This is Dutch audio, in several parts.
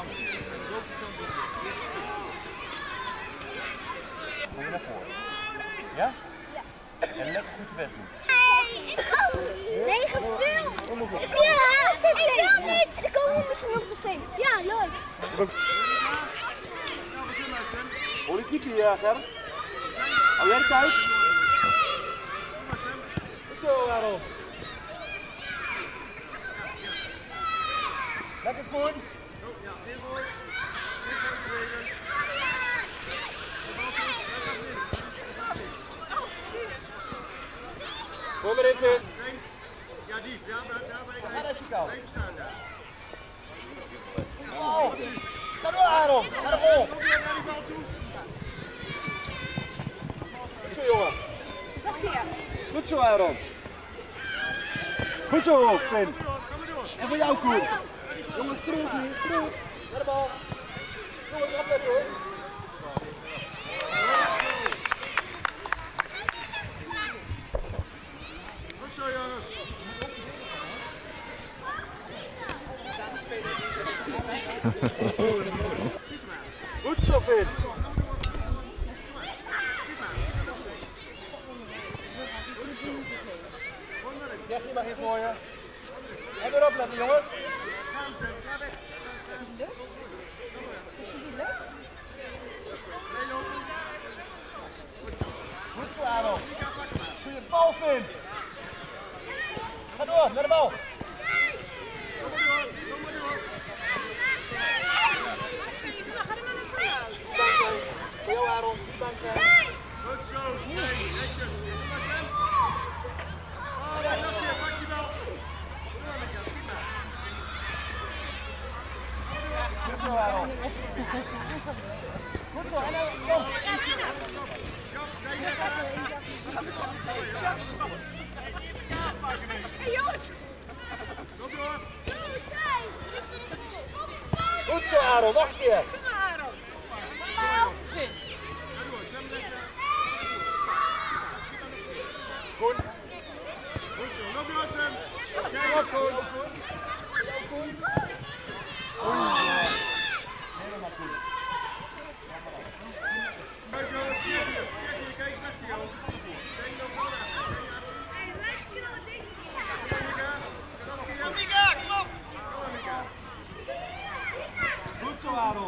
Moet je naar voren? Ja? En lekker goed je best doen. Nee, ik kan. Nee, gefilmd. Ja, ik wil niet. Ik kom misschien op tv. Ja, leuk. Hoor je keeper hier, Gerrit? Hou jij de tijd? Zo, Aaron. Lekker goed. Kom maar in, Finn. Ja, diep. Ja, daar Ga uit je kou. blijven staan daar. Oh, ga door, Aaron. Ga naar vol. Kom weer naar die bal toe. Goed zo, jongen. Goed zo, Aaron. Goed zo, Finn. Ga maar door. En voor jou, Koen. Jongens, terug hier. Terug. Naar de bal. Jongens, opletten hoor. Goed zo, jongens. Goed zo, Finn. Ja, zie maar hier voor je. En weer opletten, jongens. Goed zo, Aaron. Goeie bal, Finn. Ga door, naar de bal. Voor jou, Aaron. Dank je. Goed zo, nee, netjes. Doe maar, Sam. Oh, nee, nog een keer, pak die bal. Doe maar, Mika, schiet maar. Goed zo, Aaron. Goed zo, en dan kom. Jop, nee, net. Hey jongens. Kom door. Goed zo, Aaron. Wacht een keer. Ga door, Sam, lekker. Goed. Goed zo, loop door, Sam. Kijk, Goed, goed. Helemaal goed. kijk, jongens, kijk hier. Kijk eens achter jou. Kijk dan gewoon naar. Kom, Mika, kom op. Kom, Mika. Goed zo, Aaron.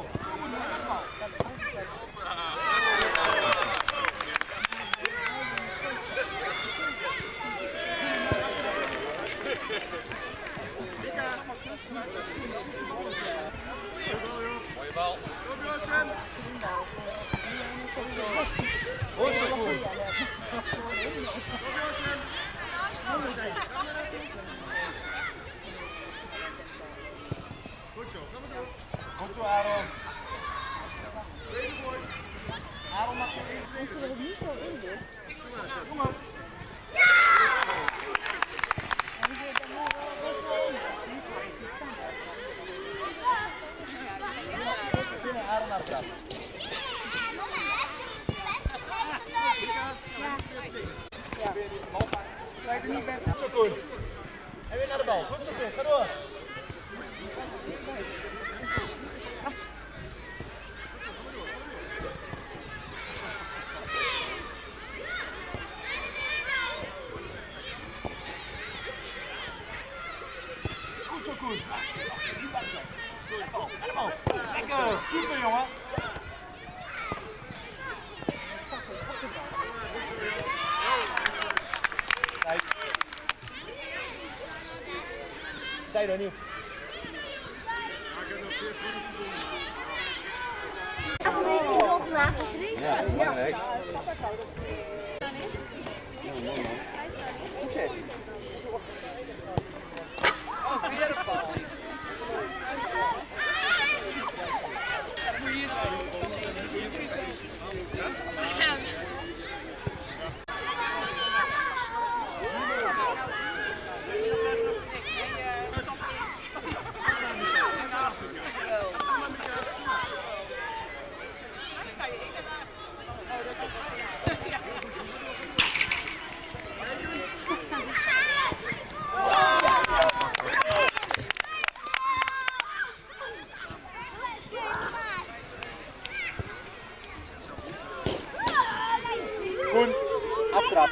Mooie bal. Kom door, Sam. Goed zo, Koen. Kom door, Sam. Ga maar naartoe. Goed zo, ga maar door. Goed zo, Aaron. Heel mooi. Aaron mag je even. Als je er niet zo in zit, Kom maar. dan moet je er wel best wel in. Niet zo even staan. Binnen Aaron afstappen. Kijk er niet bent. Goed zo, Koen. En weer naar de bal. Goed zo, Koen. Ga door. Goed zo, Koen. Niet bang zijn. Naar de bal. Lekker. Super, jongen. Kijk. Tijd er niet. Als we dit hier nog maken. Ja, belangrijk. Succes. Oh, beautiful.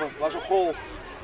was een goal.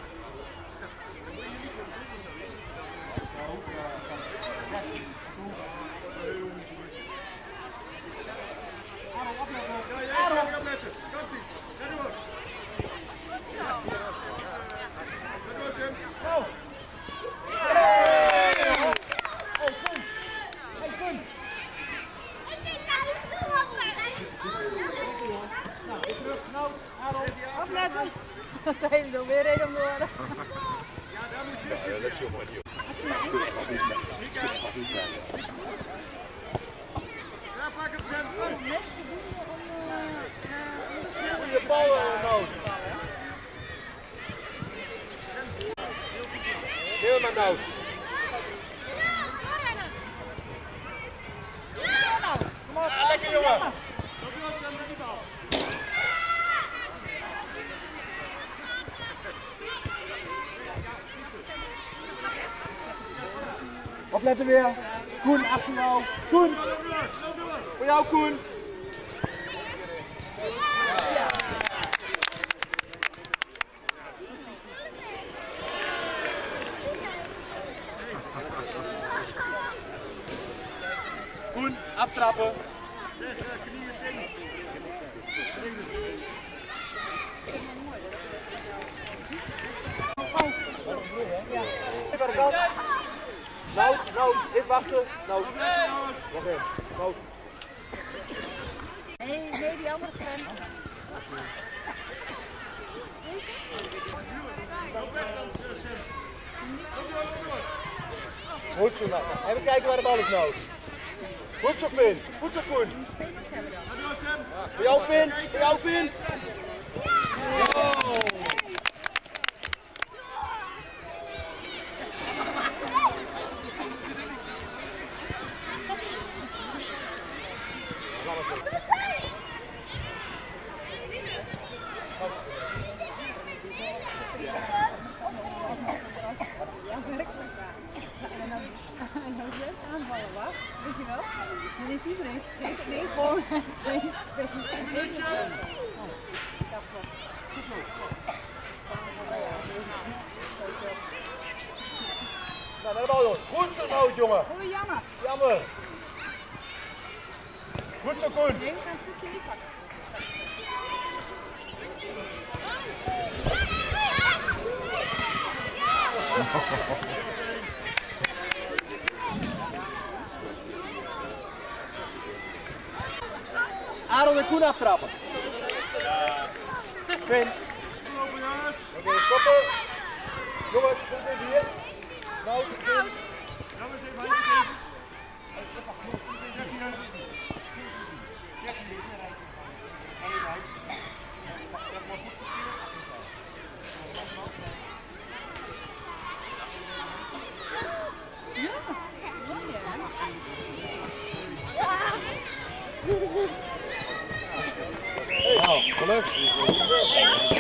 Opletten! Dat zijn er weer een omhoog. Ja, daar moet je zitten. Dat is jongen. Ja, pak hem, Sam. Goeie bal, Noot. Helemaal Noot. Kom op, lekker jongen. Loop door, Sam, met die bal. Opletten weer. Koen, achter jou. Koen. Loop door. Voor jou, Koen. Koen, aftrappen. Knieën tegen. Even aan de kant. Nou, even wachten. Nou, wacht even. Nou. Nee, die andere kant. Loop weg dan, Sam. Loop door. Goed zo, nou. Even kijken waar de bal is nou. Goed zo, Finn. Goed zo, Koen. Ga door, Sam. Voor jou, Finn. Voor jou, Finn. Aanvallen was, weet je wel? Dan is iedereen nee, gewoon Nou, naar de bal, jongen. Goed zo, Noot, jongen. Oh, jammer. Jammer. Goed zo, Koen. Nee, we gaan het goed niet pakken. Aaron en Koen aftrappen. Finn. Lopen, jongens. Oké, stoppen. Jongens, goed even hier. Nou, Finn. Gaan we eens even handje geven. Zeg je juist. Nou, gelukkig.